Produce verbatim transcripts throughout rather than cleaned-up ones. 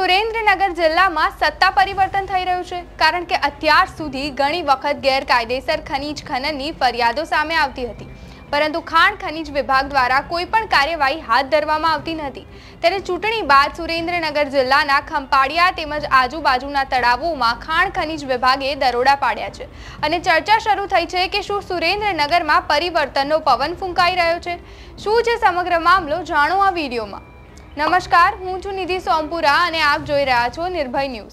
સુરેન્દ્રનગર જિલ્લામાં સત્તા પરિવર્તન થઈ રહ્યું છે કારણ કે અત્યાર સુધી ઘણી વખત ગેરકાયદેસર ખનીજ ખનનની ફરિયાદો સામે આવતી હતી, પરંતુ ખાણ ખનીજ વિભાગ દ્વારા કોઈ પણ કાર્યવાહી હાથ ધરવામાં આવતી નથી। ત્યારે ચૂંટણી બાદ સુરેન્દ્રનગર જિલ્લાના ખંપાળિયા તેમજ આજુબાજુના તળાવોમાં ખાણ ખનીજ વિભાગે દરોડા પાડ્યા છે અને ચર્ચા શરૂ થઈ છે કે શું સુરેન્દ્રનગરમાં પરિવર્તનનો પવન ફૂંકાઈ રહ્યો છે। શું છે સમગ્ર મામલો, જાણો આ વિડીયોમાં। નમસ્કાર, હું છું નિધિ સોમપુરા અને આપ જોઈ રહ્યા છો નિર્ભય ન્યૂઝ।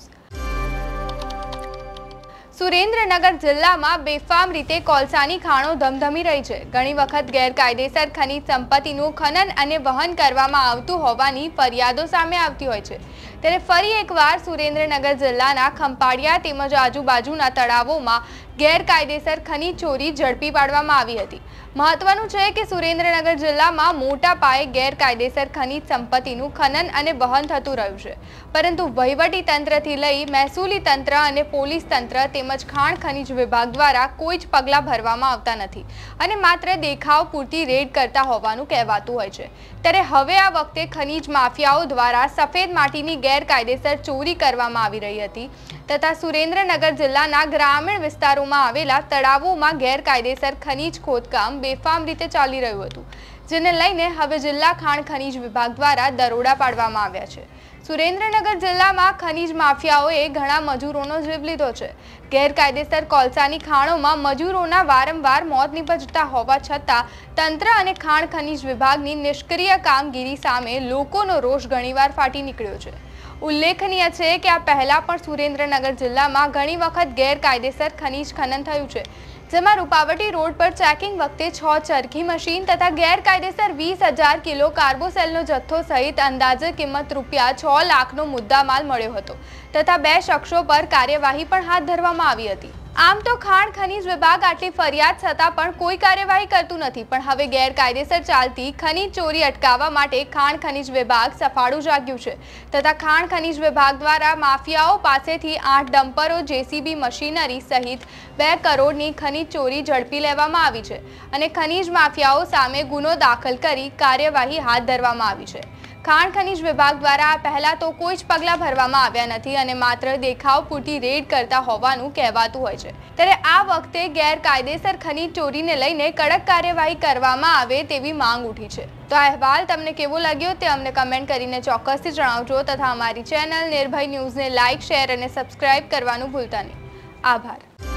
સુરેન્દ્રનગર જિલ્લામાં બેફામ રીતે કોલસાની ખાણો ધમધમી રહી છે। ઘણી વખત ગેરકાયદેસર ખનીજ સંપત્તિનું ખનન અને વહન કરવામાં આવતું હોવાની ફરિયાદો સામે આવતી હોય છે। ત્યારે ફરી એકવાર સુરેન્દ્રનગર જિલ્લાના ખંપાળિયા તેમજ આજુબાજુના તળાવોમાં ગેરકાયદેસર ખનીજ ચોરી ઝડપી પાડવામાં આવી હતી। મહત્વનું છે કે સુરેન્દ્રનગર જિલ્લામાં મોટા પાયે ગેરકાયદેસર ખનીજ સંપત્તિનું ખનન અને વહન થતું રહ્યું છે, પરંતુ વહીવટી તંત્રથી લઈ મહેસૂલી તંત્ર અને પોલીસ તંત્ર તેમજ ખાણ ખનીજ વિભાગ દ્વારા કોઈ જ પગલાં ભરવામાં આવતા નથી અને માત્ર દેખાવ પૂરતી રેડ કરતા હોવાનું કહેવાતું હોય છે। ત્યારે હવે આ વખતે ખનીજ માફિયાઓ દ્વારા સફેદ માટીની ગેરકાયદેસર ચોરી કરવામાં આવી રહી હતી તથા સુરેન્દ્રનગર જિલ્લાના ગ્રામીણ વિસ્તારોમાં આવેલા તળાવોમાં ગેરકાયદેસર ખનીજ ખોદકામ બેફામ રીતે ચાલી રહ્યું હતું, જેને લઈને હવે જિલ્લા ખાણ ખનીજ વિભાગ દ્વારા દરોડા પાડવામાં આવ્યા છે। સુરેન્દ્રનગર જિલ્લામાં ખનીજ માફિયાઓએ ઘણા મજૂરોનો જીવ લીધો છે। ગેરકાયદેસર કોલસાની ખાણોમાં મજૂરોના વારંવાર મોત નિપજતા હોવા છતાં તંત્ર અને ખાણ ખનીજ વિભાગની નિષ્ક્રિય કામગીરી સામે લોકોનો રોષ ઘણીવાર ફાટી નીકળ્યો છે। ઉલ્લેખનીય છે કે આ પહેલા પણ સુરેન્દ્રનગર જિલ્લામાં ઘણી વખત ગેરકાયદેસર ખનીજ ખનન થયું છે, જેમાં રૂપાવટી રોડ પર ચેકિંગ વખતે છ ચરખી મશીન તથા ગેરકાયદેસર વીસ હજાર કિલો કાર્બોસેલનો જથ્થો સહિત અંદાજે કિંમત રૂપિયા છ લાખનો મુદ્દામાલ મળ્યો હતો તથા બે શખ્સો પર કાર્યવાહી પણ હાથ ધરવામાં આવી હતી। આમ તો ખાણ ખનીજ વિભાગ આટલી ફરિયાદ છતાં પણ કોઈ કાર્યવાહી કરતું નથી, પણ હવે ગેરકાયદેસર ચાલતી ખનીજ ચોરી અટકાવવા માટે ખાણ ખનીજ વિભાગ સફાળું જાગ્યું છે તથા ખાણ ખનીજ વિભાગ દ્વારા માફિયાઓ પાસેથી આઠ ડમ્પરો, જેસીબી મશીનરી સહિત બે કરોડની ખનીજ ચોરી ઝડપી લેવામાં આવી છે અને ખનીજ માફિયાઓ સામે ગુનો દાખલ કરી કાર્યવાહી હાથ ધરવામાં આવી છે। ખાણ ખનીજ વિભાગ દ્વારા આ પહેલા તો કોઈ જ પગલાં ભરવામાં આવ્યા નથી અને માત્ર દેખાવ પૂરતી રેડ કરતા હોવાનું કહેવાતું હોય છે। ત્યારે આ વખતે ગેરકાયદેસર ખનીજ ચોરીને લઈને કડક કાર્યવાહી કરવામાં આવે તેવી માંગ ઉઠી છે। તો આ અહેવાલ તમને કેવો લાગ્યો તે અમને કમેન્ટ કરીને ચોક્કસથી જણાવજો તથા અમારી ચેનલ નિર્ભય ન્યૂઝને લાઇક, શેર અને સબસ્ક્રાઇબ કરવાનું ભૂલતા નહીં। આભાર।